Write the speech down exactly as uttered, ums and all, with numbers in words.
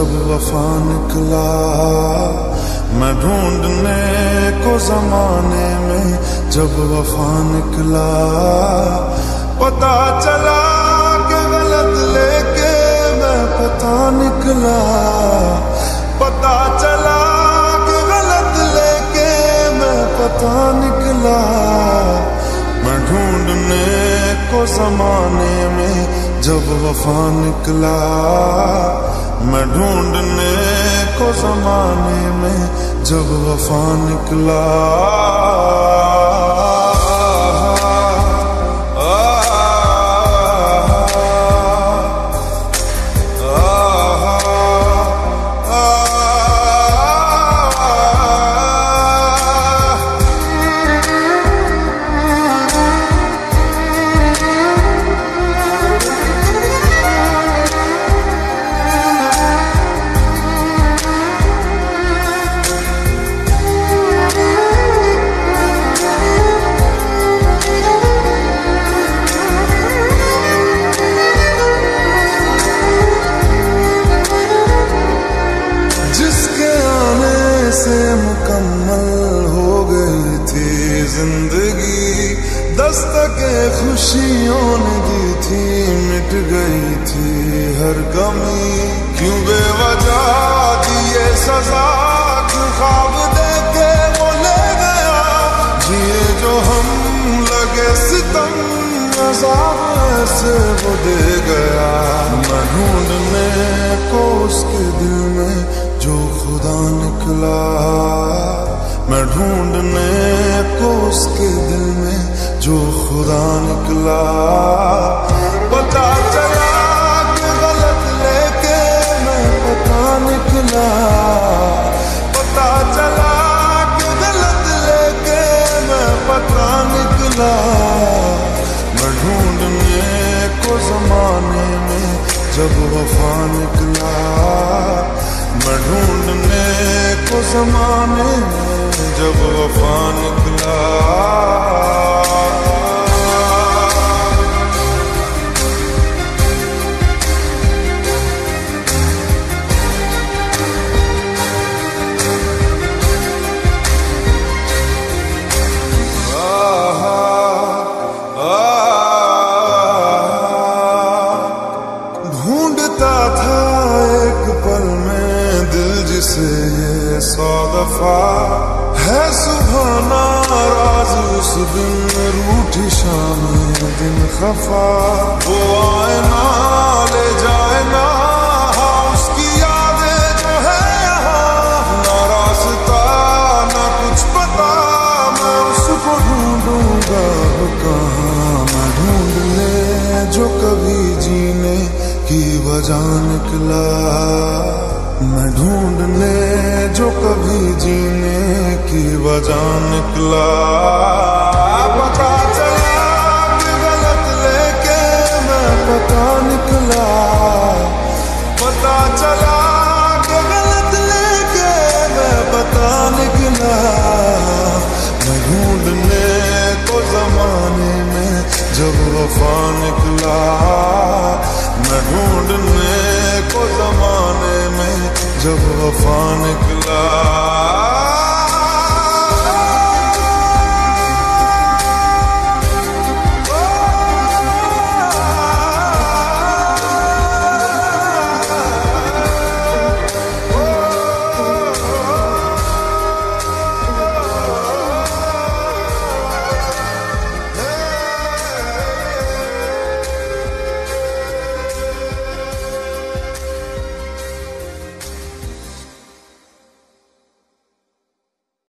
जब वफा निकला, मैं ढूंढने को ज़माने में जब वफा निकला। पता चला कि गलत लेके मैं पता निकला, पता चला कि गलत लेके मैं पता निकला। मैं ढूंढने को ज़माने में जब वफा निकला, मैं ढूंढने को ज़माने में जब वफा निकला। जिंदगी दस्तके खुशियों ने दी थी, मिट गई थी हर गमी। क्यों बेवजह दिए सजा, क्यों ख्वाब देके वो ले गया। जिए जो हम लगे सितम, अज़ाब ऐसे वो दे गया। मैं ढूंढने को उसके दिल में जो खुदा निकला, मैं ढूंढने को उसके दिल में जो खुदा निकला। पता चला कि गलत लेके मैं पता निकला, पता चला कि गलत लेके मैं पता निकला। मैं ढूंढने को ज़माने में जब वफा निकला, मैं ढूंढने को ज़माने में जब वफा निकला। ढूंढता था एक पल में दिल जिसे ये सौ दफा, है सुबह नाराज उस दिन रूठी शाम दिन खफा। वो आए ना ले जाए ना, उसकी यादें जो है यहाँ। ना रास्ता ना कुछ पता, मैं उसको ढूंढूंगा कहाँ। मैं ढूंढने जो कभी जीने की वजह निकला, मैं ढूंढने जो कभी जीने की वजह निकला। पता चला कि गलत लेके मैं पता निकला, पता चला कि गलत लेके मैं पता निकला। मैं ढूंढने को ज़माने में जब वफा निकला, मैं ढूंढने को ज़माने में जब वफा निकला।